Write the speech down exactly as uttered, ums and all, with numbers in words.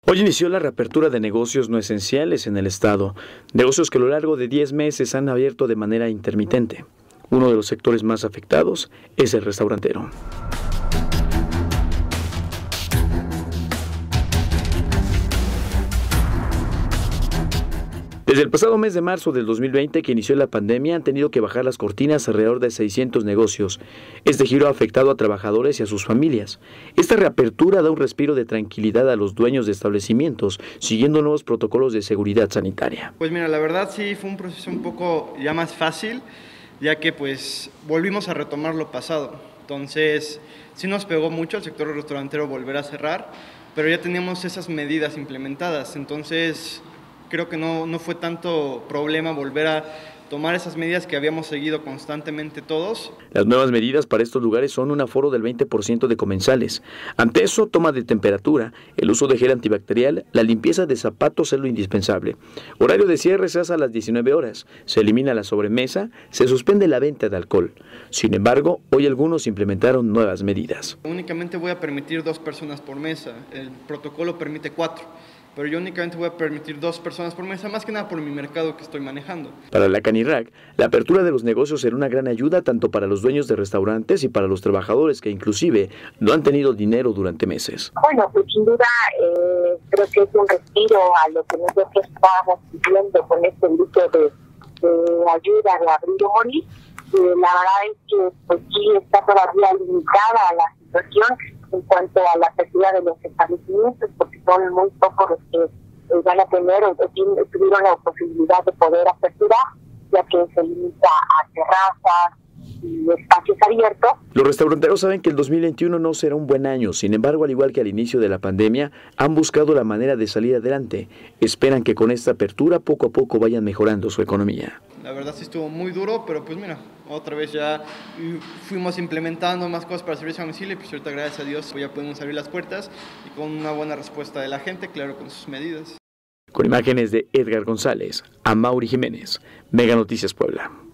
Hoy inició la reapertura de negocios no esenciales en el estado, negocios que a lo largo de diez meses han abierto de manera intermitente. Uno de los sectores más afectados es el restaurantero. Desde el pasado mes de marzo del dos mil veinte que inició la pandemia han tenido que bajar las cortinas alrededor de seiscientos negocios. Este giro ha afectado a trabajadores y a sus familias. Esta reapertura da un respiro de tranquilidad a los dueños de establecimientos, siguiendo nuevos protocolos de seguridad sanitaria. Pues mira, la verdad sí fue un proceso un poco ya más fácil, ya que pues volvimos a retomar lo pasado. Entonces sí nos pegó mucho el sector restaurantero volver a cerrar, pero ya teníamos esas medidas implementadas, entonces creo que no, no fue tanto problema volver a tomar esas medidas que habíamos seguido constantemente todos. Las nuevas medidas para estos lugares son un aforo del veinte por ciento de comensales. Ante eso, toma de temperatura, el uso de gel antibacterial, la limpieza de zapatos es lo indispensable. Horario de cierre se hace a las diecinueve horas, se elimina la sobremesa, se suspende la venta de alcohol. Sin embargo, hoy algunos implementaron nuevas medidas. Únicamente voy a permitir dos personas por mesa, el protocolo permite cuatro. Pero yo únicamente voy a permitir dos personas por mesa, más que nada por mi mercado que estoy manejando. Para la Canirac, la apertura de los negocios será una gran ayuda tanto para los dueños de restaurantes y para los trabajadores que inclusive no han tenido dinero durante meses. Bueno, pues sin duda eh, creo que es un respiro a lo que nosotros estamos viviendo con este grupo de, de ayuda de Abrir o Morir. Eh, la verdad es que pues, sí está todavía limitada la situación en cuanto a la apertura de los establecimientos, porque son muy pocos los que eh, van a tener o tuvieron la posibilidad de poder aperturar, ya que se limita a terrazas y espacios abiertos. Los restauranteros saben que el dos mil veintiuno no será un buen año, sin embargo, al igual que al inicio de la pandemia, han buscado la manera de salir adelante. Esperan que con esta apertura poco a poco vayan mejorando su economía. La verdad sí estuvo muy duro, pero pues mira, otra vez ya fuimos implementando más cosas para servicio a domicilio y pues ahorita gracias a Dios pues ya podemos abrir las puertas y con una buena respuesta de la gente, claro, con sus medidas. Con imágenes de Edgar González, Amaury Jiménez, Mega Noticias Puebla.